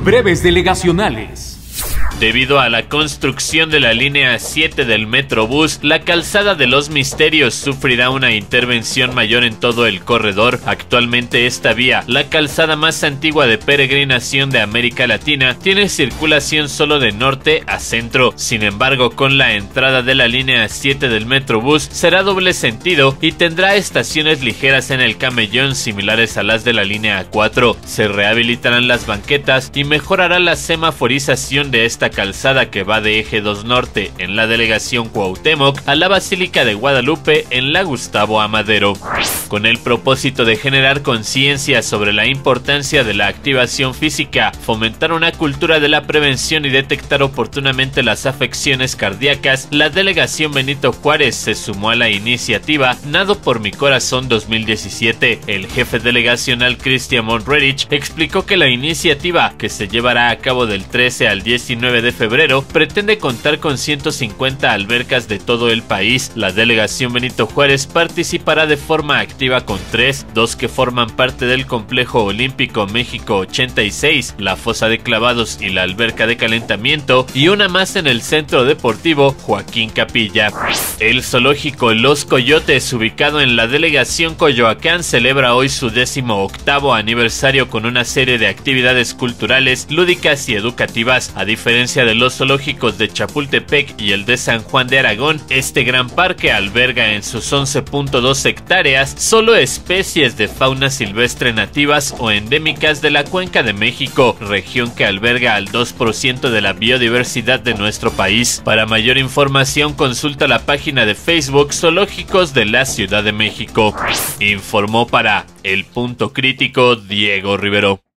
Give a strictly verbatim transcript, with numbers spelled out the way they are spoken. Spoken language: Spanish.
Breves delegacionales. Debido a la construcción de la línea siete del Metrobús, la calzada de los Misterios sufrirá una intervención mayor en todo el corredor. Actualmente esta vía, la calzada más antigua de peregrinación de América Latina, tiene circulación solo de norte a centro. Sin embargo, con la entrada de la línea siete del Metrobús será doble sentido y tendrá estaciones ligeras en el camellón similares a las de la línea cuatro. Se rehabilitarán las banquetas y mejorará la semaforización de esta calzada que va de Eje dos Norte en la delegación Cuauhtémoc a la Basílica de Guadalupe en la Gustavo Amadero. Con el propósito de generar conciencia sobre la importancia de la activación física, fomentar una cultura de la prevención y detectar oportunamente las afecciones cardíacas, la delegación Benito Juárez se sumó a la iniciativa Nado por mi Corazón dos mil diecisiete. El jefe delegacional Cristian Monrerich explicó que la iniciativa, que se llevará a cabo del trece al diecinueve de febrero, pretende contar con ciento cincuenta albercas de todo el país. La delegación Benito Juárez participará de forma activa con tres, dos que forman parte del Complejo Olímpico México ochenta y seis, la fosa de clavados y la alberca de calentamiento, y una más en el Centro Deportivo Joaquín Capilla. El zoológico Los Coyotes, ubicado en la delegación Coyoacán, celebra hoy su décimo octavo aniversario con una serie de actividades culturales, lúdicas y educativas. A diferencia de los zoológicos de Chapultepec y el de San Juan de Aragón, este gran parque alberga en sus once punto dos hectáreas solo especies de fauna silvestre nativas o endémicas de la Cuenca de México, región que alberga al dos por ciento de la biodiversidad de nuestro país. Para mayor información, consulta la página de Facebook Zoológicos de la Ciudad de México. Informó para El Punto Crítico Diego Rivero.